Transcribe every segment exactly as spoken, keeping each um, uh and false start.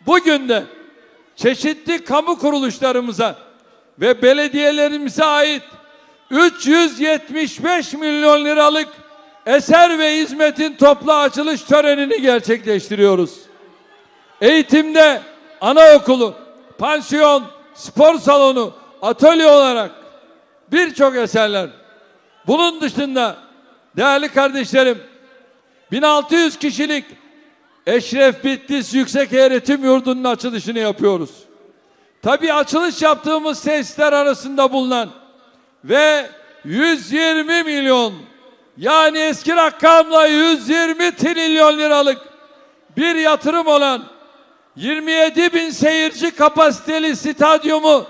bugün de çeşitli kamu kuruluşlarımıza ve belediyelerimize ait üç yüz yetmiş beş milyon liralık eser ve hizmetin toplu açılış törenini gerçekleştiriyoruz. Eğitimde anaokulu, pansiyon, spor salonu, atölye olarak birçok eserler. Bunun dışında değerli kardeşlerim, bin altı yüz kişilik Eşref Bitlis Yükseköğretim Yurdu'nun açılışını yapıyoruz. Tabii açılış yaptığımız tesisler arasında bulunan ve yüz yirmi milyon, yani eski rakamla yüz yirmi trilyon liralık bir yatırım olan yirmi yedi bin seyirci kapasiteli stadyumu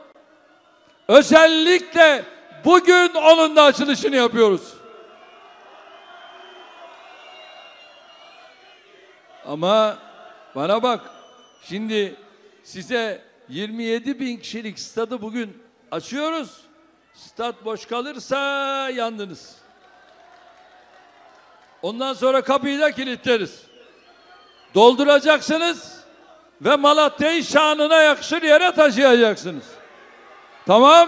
özellikle bugün onun da açılışını yapıyoruz. Ama bana bak, şimdi size yirmi yedi bin kişilik stadı bugün açıyoruz. Stat boş kalırsa yandınız. Ondan sonra kapıyı da kilitleriz. Dolduracaksınız ve Malatya'yı şanına yakışır yere taşıyacaksınız. Tamam?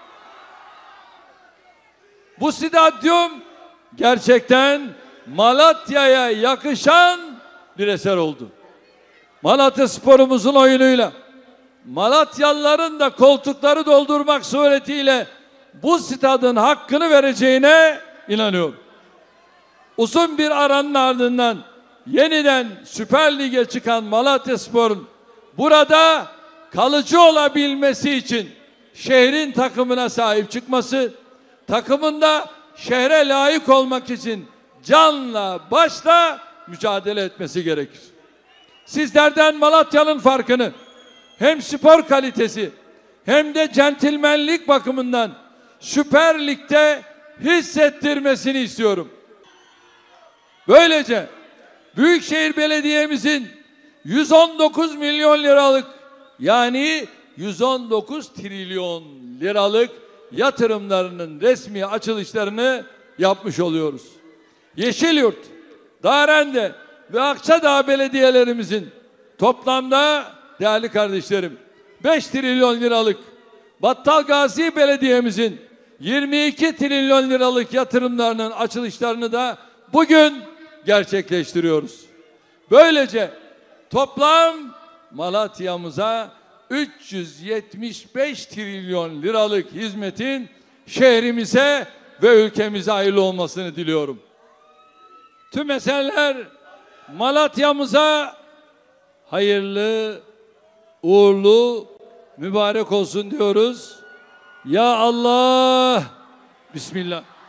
Bu stadyum gerçekten Malatya'ya yakışan bir eser oldu. Malatya sporumuzun oyunuyla, Malatyalıların da koltukları doldurmak suretiyle bu stadın hakkını vereceğine inanıyorum. Uzun bir aranın ardından yeniden Süper Lig'e çıkan Malatyaspor'un burada kalıcı olabilmesi için şehrin takımına sahip çıkması, takımında şehre layık olmak için canla başla mücadele etmesi gerekir. Sizlerden Malatya'nın farkını hem spor kalitesi hem de centilmenlik bakımından Süper Lig'de hissettirmesini istiyorum. Böylece Büyükşehir Belediye'mizin yüz on dokuz milyon liralık, yani yüz on dokuz trilyon liralık yatırımlarının resmi açılışlarını yapmış oluyoruz. Yeşilyurt, Darende ve Akçadağ belediyelerimizin toplamda değerli kardeşlerim beş trilyon liralık, Battalgazi Belediye'mizin yirmi iki trilyon liralık yatırımlarının açılışlarını da bugün gerçekleştiriyoruz. Böylece toplam Malatya'mıza üç yüz yetmiş beş trilyon liralık hizmetin şehrimize ve ülkemize hayırlı olmasını diliyorum. Tüm eserler Malatya'mıza hayırlı, uğurlu, mübarek olsun diyoruz. Ya Allah, Bismillah.